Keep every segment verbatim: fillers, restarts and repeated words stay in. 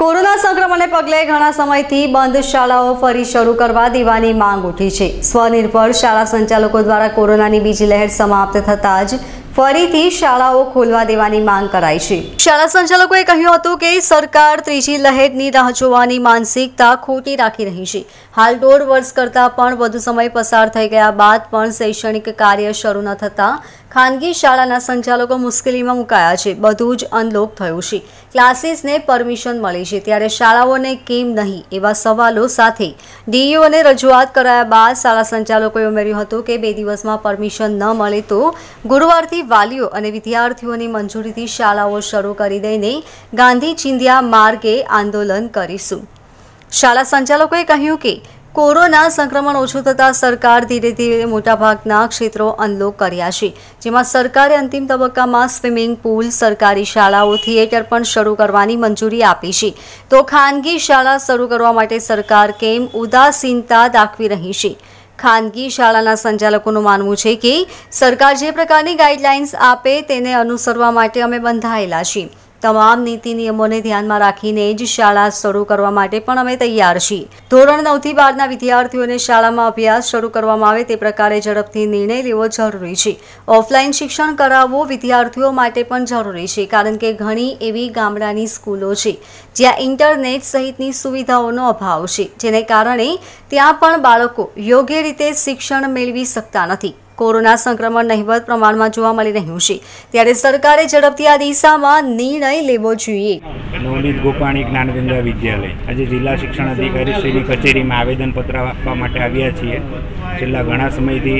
Corona સંક્રમણને પગલે ઘણા સમયથી બંધ શાળાઓ ફરી શરૂ કરવા દેવાની માંગ ઉઠી છે। સ્વનિર્ભર શાળા સંચાલકો દ્વારા કોરોનાની બીજી લહેર સમાપ્ત થતાં જ ફરીથી શાળાઓ ખોલવા દેવાની માંગ કરાઈ છે। શાળા સંચાલકોએ કહ્યું હતું કે સરકાર ત્રીજી લહેરની રાહ જોવાની માનસિકતા ખોટી રાખી રહી છે। હાલ દોઢ વર્ષ કરતાં પણ વધુ સમય પસાર થઈ ગયા બાદ પણ શૈક્ષણિક કાર્ય શરૂ ન થતાં ખાનગી શાળાના સંચાલકો મુશ્કેલીમાં મુકાયા છે। બધું જ અનલોક થયું છે, ક્લાસીસને પરમિશન મળી છે, ત્યારે શાળાઓને કેમ નહીં એવા સવાલો સાથે ડીઈઓને રજૂઆત કરાયા બાદ શાળા સંચાલકોએ ઉમેર્યું હતું કે બે દિવસમાં પરમિશન ન મળે તો ગુરુવારથી વાલીઓ અને વિદ્યાર્થીઓની મંજૂરીથી શાળાઓ શરૂ કરી દઈને ગાંધી ચિંધ્યા માર્ગે આંદોલન કરીશું। શાળા સંચાલકોએ કહ્યું કે કોરોના સંક્રમણ ઓછું થતાં સરકાર ધીરે ધીરે મોટાભાગના ક્ષેત્રો અનલોક કર્યા છે, જેમાં સરકારે અંતિમ તબક્કામાં સ્વિમિંગ પુલ, સરકારી શાળાઓ, થિયેટર પણ શરૂ કરવાની મંજૂરી આપી છે। તો ખાનગી શાળા શરૂ કરવા માટે સરકાર કેમ ઉદાસીનતા દાખવી રહી છે? ખાનગી શાળાના સંચાલકોનું માનવું છે કે સરકાર જે પ્રકારની ગાઈડલાઇન્સ આપે તેને અનુસરવા માટે અમે બંધાયેલા છીએ। તમામ નીતિ નિયમોને ધ્યાનમાં રાખીને જ શાળા શરૂ કરવા માટે પણ અમે તૈયાર છીએ। ધોરણ નવ થી બારના વિદ્યાર્થીઓને શાળામાં અભ્યાસ શરૂ કરવામાં આવે તે પ્રકારે ઝડપથી નિર્ણય લેવો જરૂરી છે। ઓફલાઈન શિક્ષણ કરાવવું વિદ્યાર્થીઓ માટે પણ જરૂરી છે, કારણ કે ઘણી એવી ગામડાની સ્કૂલો છે જ્યાં ઇન્ટરનેટ સહિતની સુવિધાઓનો અભાવ છે, જેને કારણે ત્યાં પણ બાળકો યોગ્ય રીતે શિક્ષણ મેળવી શકતા નથી। કોરોના સંક્રમણ નહિવત પ્રમાણમાં જોવા મળી રહ્યું છે, ત્યારે સરકારે ઝડપથી આ દિશામાં નિર્ણય લેવો જોઈએ। નવનીત ગોપાણી જ્ઞાનગંગા વિદ્યાલય આજે જિલ્લા શિક્ષણ અધિકારી શ્રીની કચેરીમાં આવેદનપત્ર આપવા માટે આવ્યા છીએ। છેલ્લા ઘણા સમયથી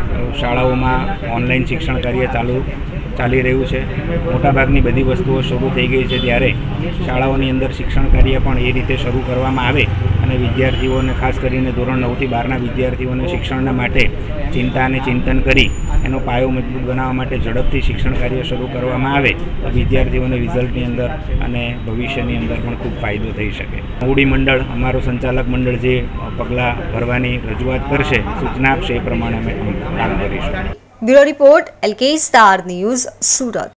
શાળાઓમાં ઓનલાઈન શિક્ષણ કાર્ય ચાલુ ચાલી રહ્યું છે। મોટાભાગની બધી વસ્તુઓ શરૂ થઈ ગઈ છે, ત્યારે શાળાઓની અંદર શિક્ષણ કાર્ય પણ એ રીતે શરૂ કરવામાં આવે અને વિદ્યાર્થીઓને ખાસ કરીને ધોરણ નવથી બારના વિદ્યાર્થીઓને શિક્ષણના માટે ચિંતા અને ચિંતન કરી એનો પાયો મજબૂત બનાવવા માટે ઝડપથી શિક્ષણ કાર્ય શરૂ કરવામાં આવે તો વિદ્યાર્થીઓને રિઝલ્ટની અંદર અને ભવિષ્યની અંદર પણ ખૂબ ફાયદો થઈ શકે। મૂડી મંડળ અમારું સંચાલક મંડળ જે પગલાં ભરવાની રજૂઆત કરશે, સૂચના આપશે, એ પ્રમાણે અમે કામ કરીશું। Bureau report, LK star news, Surat.